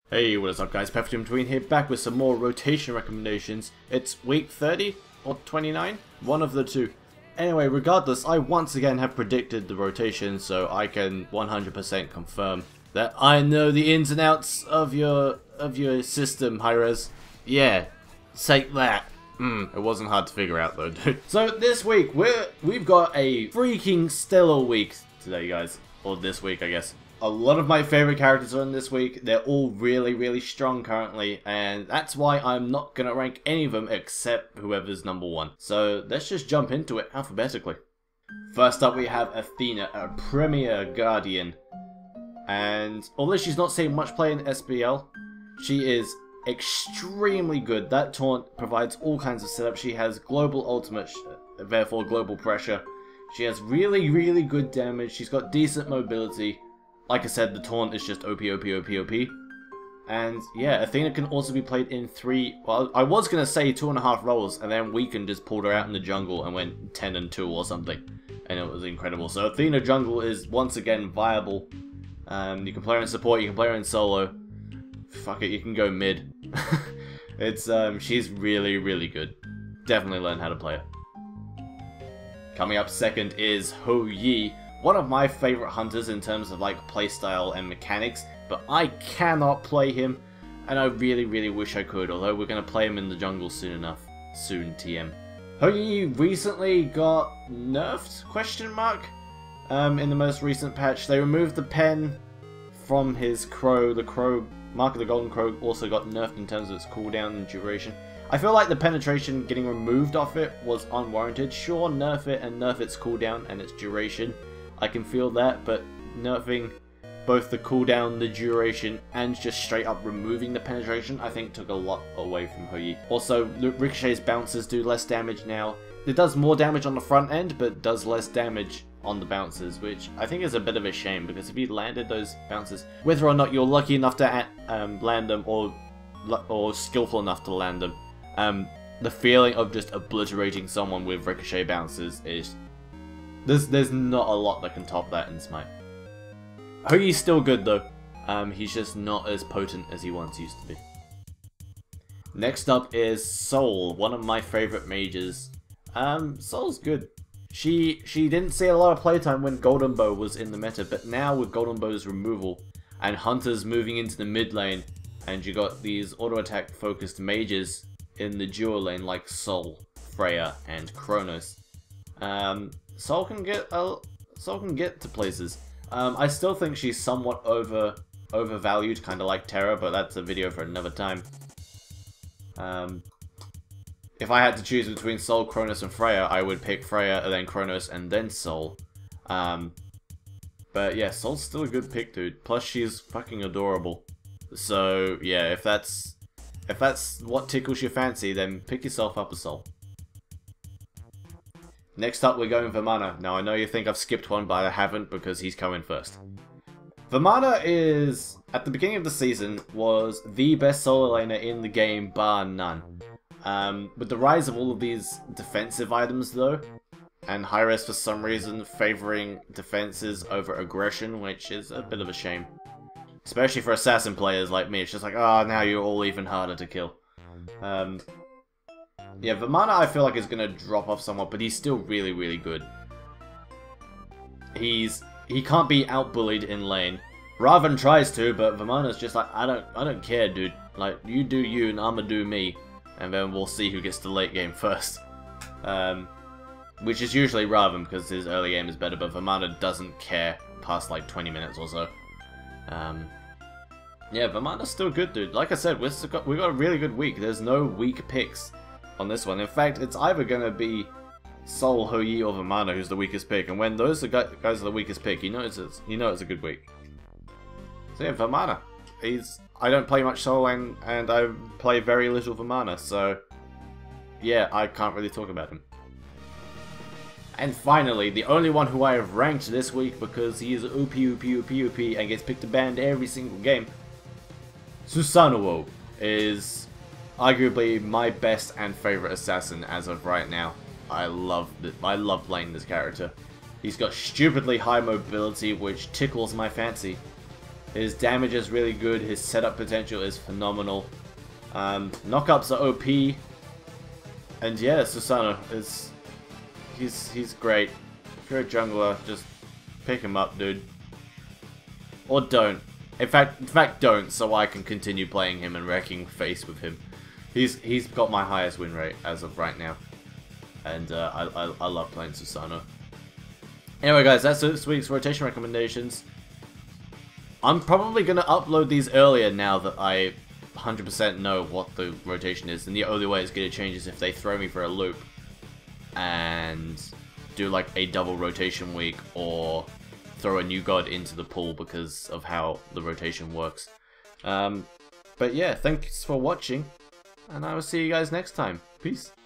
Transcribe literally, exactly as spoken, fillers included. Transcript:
Hey, what is up guys, PerfectInBetween here, back with some more rotation recommendations. It's week thirty or twenty-nine? One of the two. Anyway, regardless, I once again have predicted the rotation, so I can one hundred percent confirm that I know the ins and outs of your of your system, Hi-Rez. Yeah, say that. Hmm, it wasn't hard to figure out though, dude. So this week, we're, we've got a freaking stellar week today, guys. Or this week, I guess. A lot of my favorite characters are in this week. They're all really, really strong currently, and that's why I'm not going to rank any of them except whoever's number one. So let's just jump into it alphabetically. First up we have Athena, a Premier Guardian. And although she's not seeing much play in S B L, she is extremely good. That taunt provides all kinds of setup. She has global ultimate, therefore global pressure. She has really, really good damage. She's got decent mobility. Like I said, the taunt is just O P, O P, O P, O P. And yeah, Athena can also be played in three, well, I was going to say two and a half roles, and then Weekend just pulled her out in the jungle and went ten and two or something. And it was incredible. So Athena jungle is once again viable. Um, you can play her in support, you can play her in solo. Fuck it, you can go mid. It's, um, she's really, really good. Definitely learn how to play her. Coming up second is Hou Yi. One of my favorite hunters in terms of like playstyle and mechanics, but I cannot play him, and I really, really wish I could, although we're going to play him in the jungle soon enough. Soon, T M. Hou Yi recently got nerfed, question mark, um, in the most recent patch. They removed the pen from his crow. The crow, Mark of the Golden Crow, also got nerfed in terms of its cooldown and duration. I feel like the penetration getting removed off it was unwarranted. Sure, nerf it and nerf its cooldown and its duration. I can feel that, but nerfing both the cooldown, the duration, and just straight up removing the penetration, I think took a lot away from Hou Yi. Also, Ricochet's bounces do less damage now. It does more damage on the front end, but does less damage on the bounces, which I think is a bit of a shame, because if you landed those bounces, whether or not you're lucky enough to um, land them, or, or skillful enough to land them, um, the feeling of just obliterating someone with Ricochet bounces is... There's, there's not a lot that can top that in Smite. Hou Yi's still good though. Um, he's just not as potent as he once used to be. Next up is Sol, one of my favorite mages. Um, Sol's good. She she didn't see a lot of playtime when Golden Bow was in the meta, but now with Golden Bow's removal and Hunters moving into the mid lane, and you got these auto attack focused mages in the dual lane like Sol, Freya, and Kronos. Um, Sol can get uh, Sol can get to places. Um, I still think she's somewhat over overvalued, kind of like Terra, but that's a video for another time. Um, if I had to choose between Sol, Kronos, and Freya, I would pick Freya, and then Kronos, and then Sol. Um, but yeah, Sol's still a good pick, dude. Plus, she's fucking adorable. So yeah, if that's if that's what tickles your fancy, then pick yourself up a Sol. Next up, we're going Vamana. Now, I know you think I've skipped one, but I haven't, because he's coming first. Vamana is, at the beginning of the season, was the best solo laner in the game, bar none. Um, with the rise of all of these defensive items, though, and Hi-Rez for some reason favoring defenses over aggression, which is a bit of a shame. Especially for assassin players like me, it's just like, ah, oh, now you're all even harder to kill. Um... Yeah, Vamana I feel like is going to drop off somewhat, but he's still really, really good. He's he can't be outbullied in lane. Raven tries to, but Vamana's just like, I don't I don't care, dude. Like, you do you and I'ma do me, and then we'll see who gets to late game first. Um, which is usually Raven because his early game is better, but Vamana doesn't care past like twenty minutes or so. Um, yeah, Vamana's still good, dude. Like I said, we've got we got a really good week. There's no weak picks on this one. In fact, it's either going to be Sol, Hou Yi, or Vamana who's the weakest pick, and when those guys are the weakest pick, you know it's a, you know it's a good week. So yeah, Vamana. He's I don't play much Sol lane, and I play very little Vamana, so yeah, I can't really talk about him. And finally, the only one who I have ranked this week because he is O P, O P, O P, O P, and gets picked to banned every single game, Susanoo is arguably my best and favorite assassin as of right now. I love the, I love playing this character. He's got stupidly high mobility, which tickles my fancy. His damage is really good, his setup potential is phenomenal. Um, knockups are O P. And yeah, Susano is... He's, he's great. If you're a jungler, just pick him up, dude. Or don't. In fact, in fact, don't, so I can continue playing him and wrecking face with him. He's he's got my highest win rate as of right now, and uh, I, I I love playing Susano. Anyway, guys, that's this week's rotation recommendations. I'm probably gonna upload these earlier now that I one hundred percent know what the rotation is, and the only way it's gonna change is if they throw me for a loop and do like a double rotation week, or throw a new god into the pool because of how the rotation works. Um, but yeah, thanks for watching, and I will see you guys next time. Peace.